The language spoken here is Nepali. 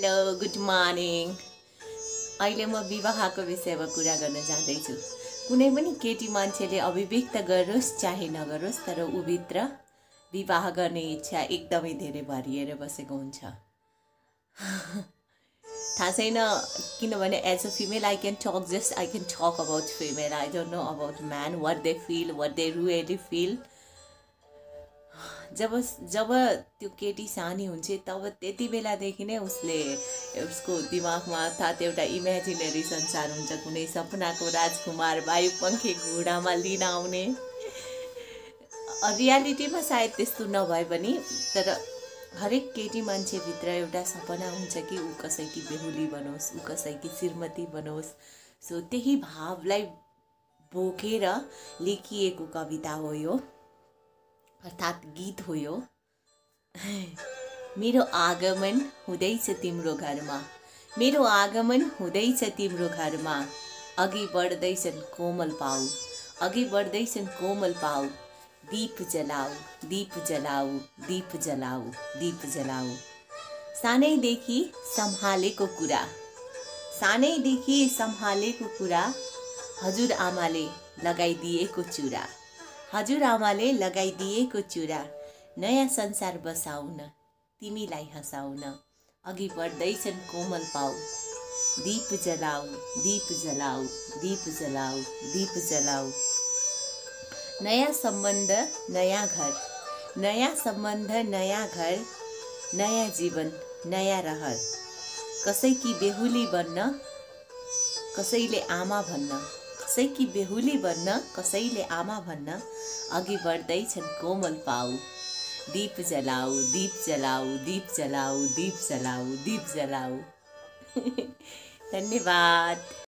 Hello good morning. अहिले म विवाहको विषयमा कुरा गर्न जाँदैछु। कुनै पनि केटी मान्छेले अभिव्यक्त गरोस् चाहे नगरोस्, तर उभित्र विवाह गर्ने इच्छा एकदमै धेरै भरिएर बसेको हुन्छ। थाहा छैन किनभने as a female I can talk about female. I don't know about man, what they feel, what they really feel. जब त्यो केटी सानी हुन्छ तब त्यति बेलादेखि नै उसको दिमागमा अर्थात् एउटा इमेजिनेरी संसार हुन्छ। कुनै सपनाको राजकुमार वायुपङ्खी घोडामा लिन आउने। रियालिटीमा सायद त्यस्तो नभए पनि तर हरेक केटी मान्छेभित्र एउटा सपना हुन्छ कि ऊ कसैकी बेहुली बनोस्, ऊ कसैकी श्रीमती बनोस्। सो त्यही भावलाई बोकेर लेखिएको कविता हो यो, अर्थात् गीत हो यो। मेरो आगमन हुँदैछ तिम्रो घरमा, मेरो आगमन हुँदैछ तिम्रो घरमा। अघि बढ्दैछन् कोमल पाउ, अघि बढ्दैछन् कोमल पाउ। दीप जलाऊ, दीप जलाऊ, दीप जलाऊ, दीप जलाऊ। सानैदेखि सम्हालेको कुरा, सानैदेखि सम्हालेको कुरा। हजुर आमाले लगाइदिएको चुरा, हजुर आमाले लगाइदिएको चुरा। नयाँ संसार बसाउन, तिमीलाई हँसाउन। अघि बढ्दैछन् कोमल पाउ। दीप जलाऊ, दीप जलाऊ, दीप जलाऊ, दीप जलाऊ। नयाँ सम्बन्ध नयाँ घर, नयाँ सम्बन्ध नयाँ घर। नयाँ जीवन नयाँ रहर। कसैकी बेहुली बन्न, कसैले आमा भन्न, कसैकी बेहुली बन्न, कसैले आमा भन्न। अघि बढ्दैछन् कोमल पाउ। दीप जलाऊ, दीप जलाऊ, दीप जलाऊ, दीप जलाऊ, दीप जलाऊ। धन्यवाद।